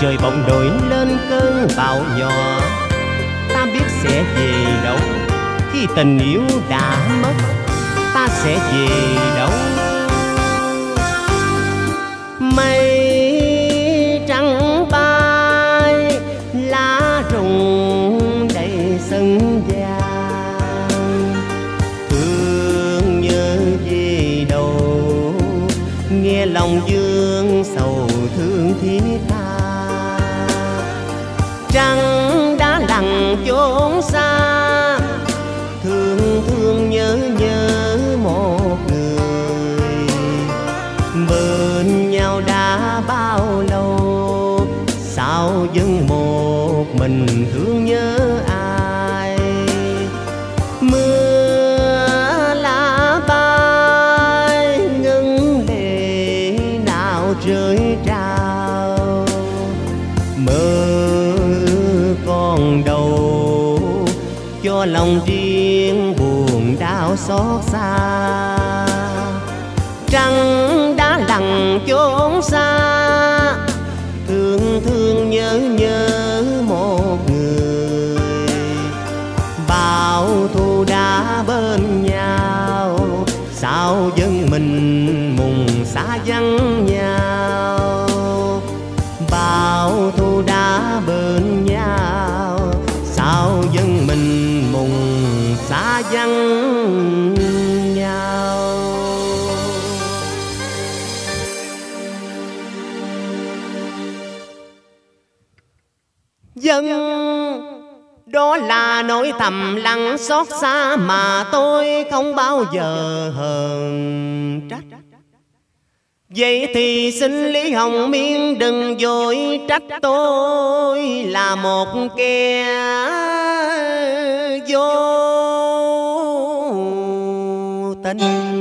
Trời bỗng nổi lên cơn bão nhỏ, ta biết sẽ về đâu. Khi tình yêu đã mất, ta sẽ về đâu. Mây trắng bay, lá rụng đầy sân vàng. Thương nhớ về đâu, nghe lòng vương sầu thương thiết tha. Trăng đã lặng chốn xa, thương thương nhớ nhớ một người. Bên nhau đã bao lâu, sao vẫn một mình thương nhớ ai. Mưa lá bay, ngân lệ nào rơi trao. Mơ còn đâu, cho lòng riêng buồn đau xót xa. Trăng đã lặng chốn xa, thương thương nhớ nhớ một người. Bao thu đã bên nhau, sao vẫn mình mùng xa vắng nhau. Bao thu đã bên nhau, sao vẫn mình mùng xa vắng nhau. Dân đó là nỗi thầm lặng xót xa mà tôi không bao giờ hờn trách. Vậy thì xin Lý Hồng Miên đừng vội trách tôi là một kẻ vô tình.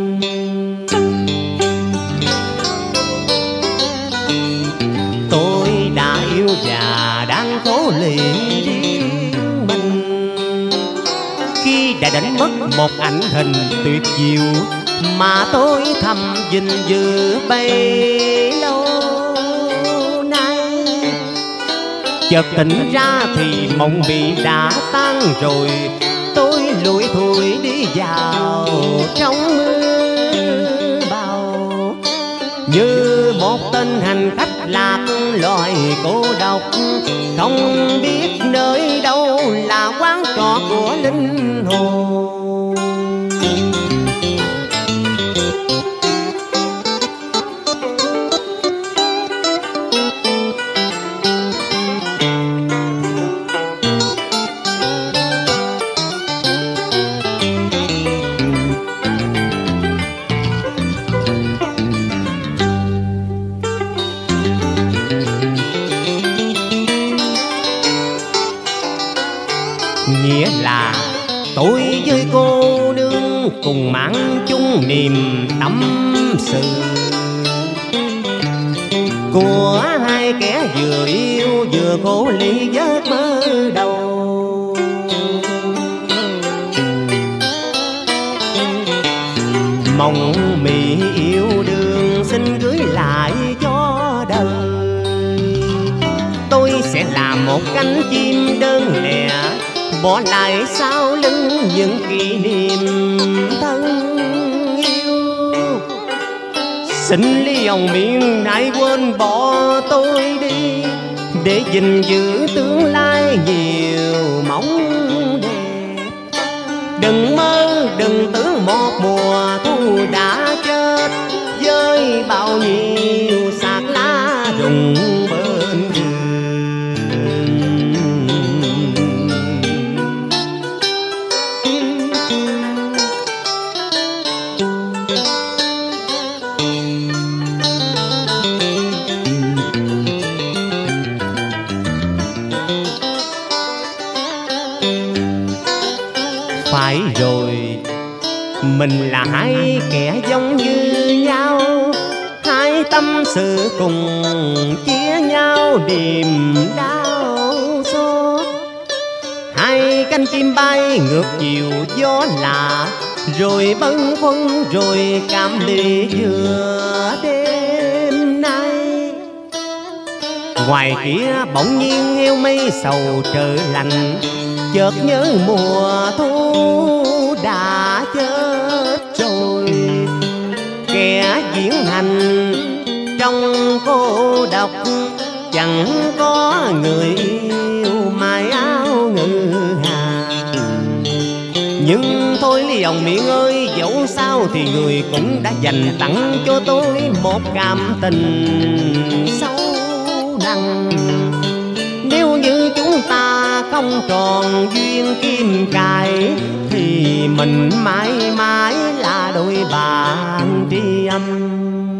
Tôi đã yêu và đang cố luyện riêng mình, khi đã đánh mất một ảnh hình tuyệt diệu mà tôi thầm gìn giữ bấy lâu nay. Chợt tỉnh ra thì mộng bị đã tan rồi, tôi lủi thủi đi vào trong mưa bão, như một tên hành khách lạc loài cô độc, không biết nơi đâu là quán trọ của linh hồn. Nghĩa là tôi với cô nương cùng mang chung niềm tâm sự của hai kẻ vừa yêu vừa khổ ly giấc mơ đầu. Mong mị yêu đương xin gửi lại cho đời. Tôi sẽ là một cánh chim đơn lẻ, bỏ lại sau lưng những kỷ niệm thân yêu. Xin Lý Hồng Miên hãy quên bỏ tôi đi, để gìn giữ tương lai nhiều mong đẹp. Đừng mơ đừng tưởng một mùa thu đã chết, với bao nhiêu sạc lá rụng bên đường. Phải rồi, mình là hai kẻ giống như nhau, hai tâm sự cùng chia nhau niềm đau xót. Hai cánh chim bay ngược chiều gió lạ, rồi bâng khuâng rồi cảm ly giữa đêm nay. Ngoài kia bỗng nhiên heo mây sầu trời lạnh, chợt nhớ mùa thu đã chết rồi. Kẻ diễn hành trong cô độc, chẳng có người yêu mái áo ngự hàng. Nhưng thôi liều miệng ơi, dẫu sao thì người cũng đã dành tặng cho tôi một cảm tình sâu nặng. Nếu như chúng ta không tròn duyên kim cài, thì mình mãi mãi là đôi bạn tri âm.